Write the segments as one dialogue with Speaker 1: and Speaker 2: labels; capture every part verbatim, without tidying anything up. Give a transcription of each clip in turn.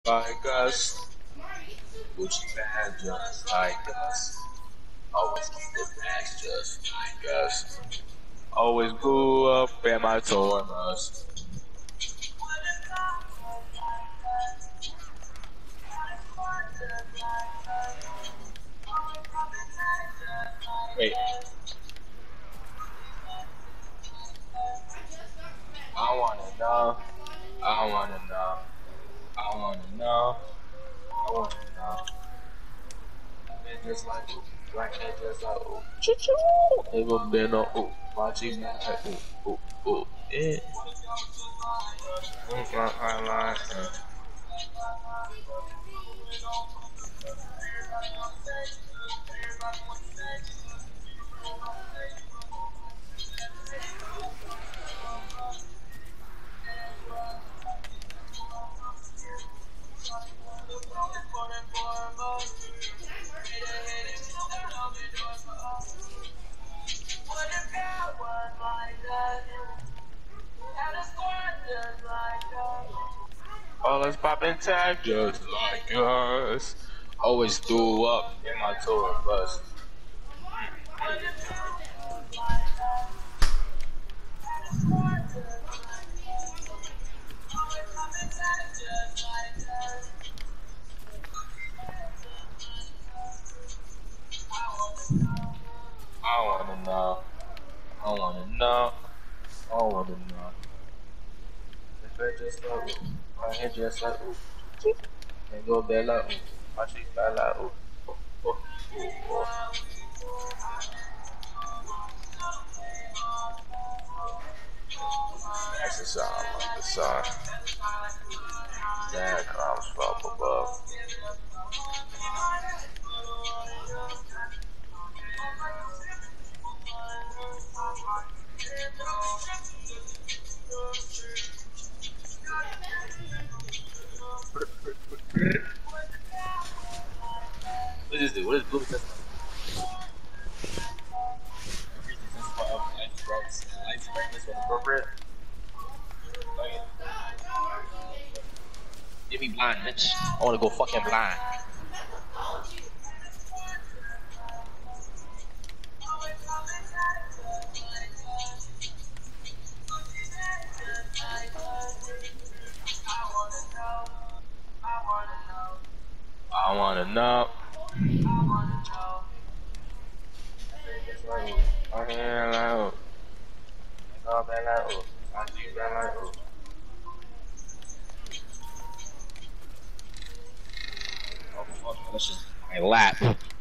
Speaker 1: like us. Gucci bag just like us. Always keep the bags just like us. Always grew up in my Taurus. Wait, I wanna know. I wanna know. I wanna know. I wanna know. Man just like ooh, black man just like ooh, choo choo. Never been on ooh, my cheeks not like ooh, ooh, ooh, yeah. Mm, like, like, like, uh. All us poppin' tag just like us. Always threw up in my tour bus. I wanna know. I wanna know. I wanna know. If it just like ooh, my head just like ooh, and go back like ooh, my cheeks back like ooh, ooh, ooh, ooh, ooh. That's the sound of the sun that comes from above. What is this? What is blue test? Lights brightness when appropriate. Give me blind, bitch. I wanna go fucking blind. I wanna know. I hear like, go back like, oh, I see back like, oh. Oh fuck, this is my lap.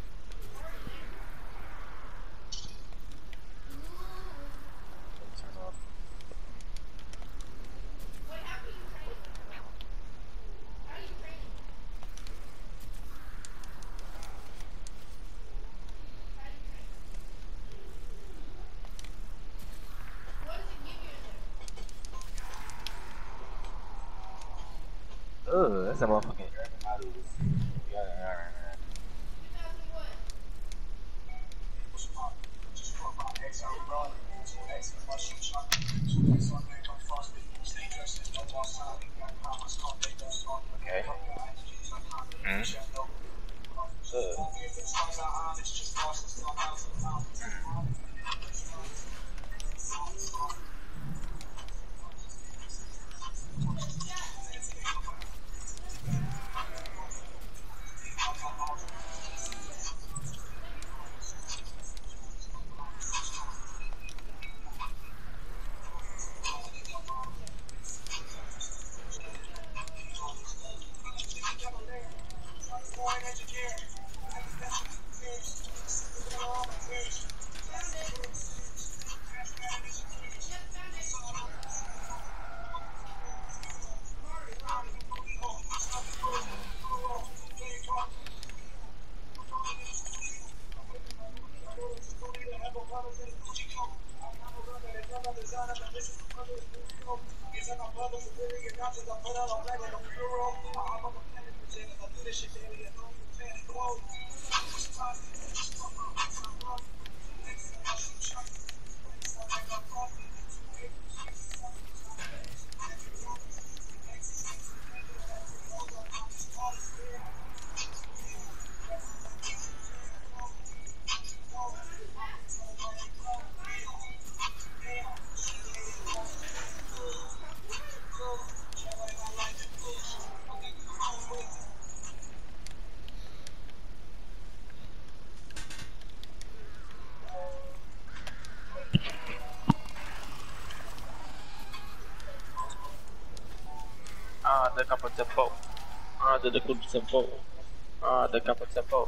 Speaker 1: Ugh, that's a motherfucking. Yeah, alright. Okay. Mm. Ugh. tempo. Ah, de club tempo. Ah, de capa tempo.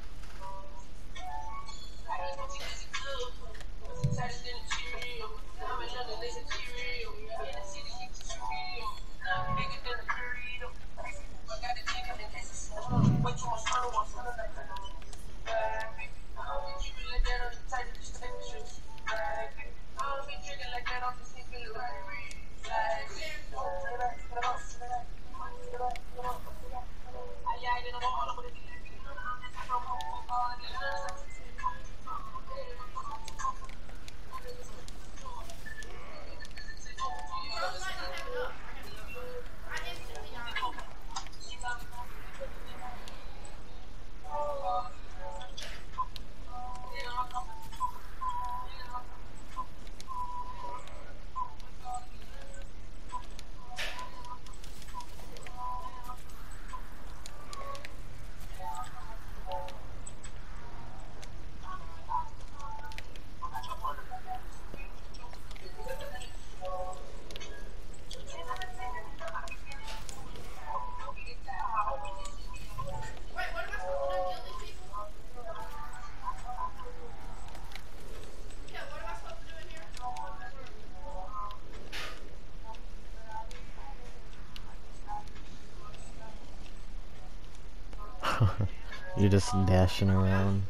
Speaker 2: You're just dashing around.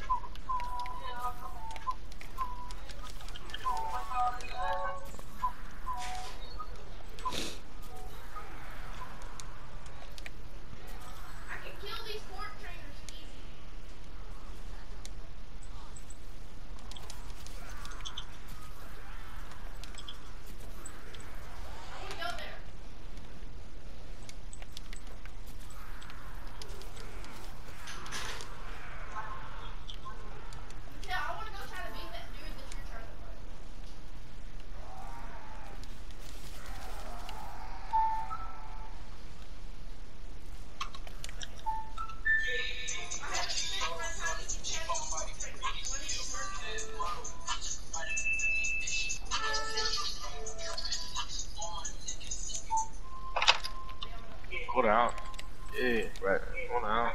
Speaker 1: Hold out. Yeah, right. Hold out.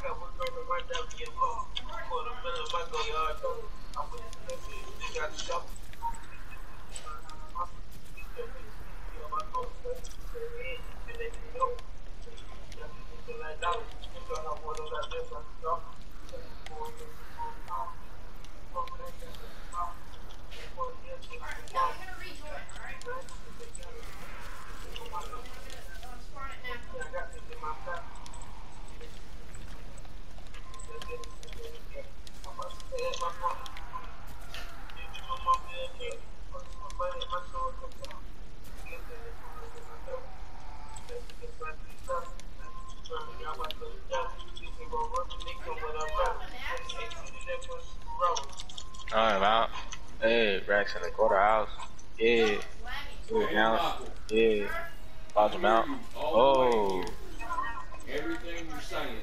Speaker 1: Alright, out. Hey, Rex in the quarter house. Yeah. Two accounts. Yeah. Lodge him out. Oh.
Speaker 3: Everything you're saying.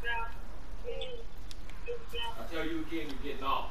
Speaker 3: I tell you again, you're getting off.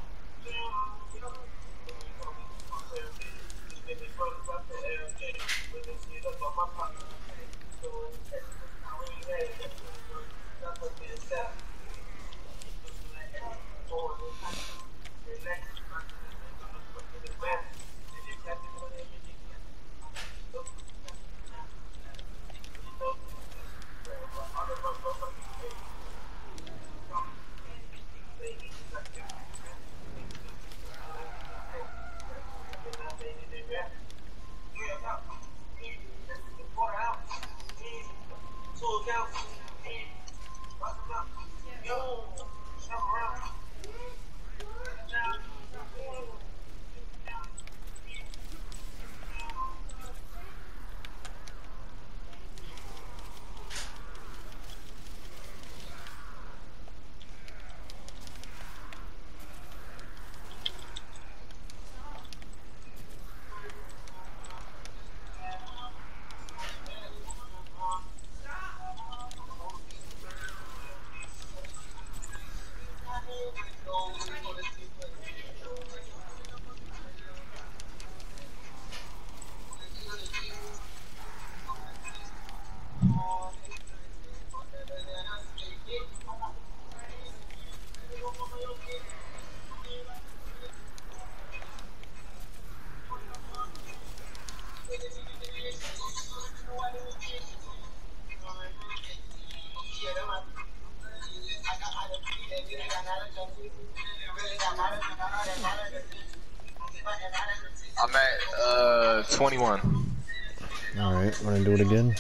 Speaker 1: I'm at uh twenty-one.
Speaker 2: Alright, wanna do it again?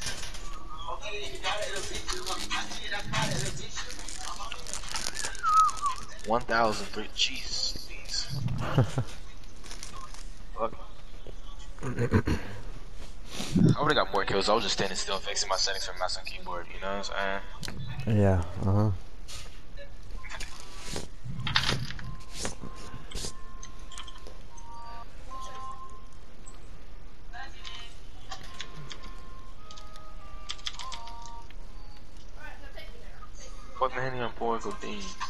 Speaker 1: One thousand three. Jeez. Fuck. I would've got more kills. I was just standing still fixing my settings from mouse and keyboard, you know what I'm saying?
Speaker 2: Yeah, uh-huh.
Speaker 1: Fuck the Henny on Porco Dean.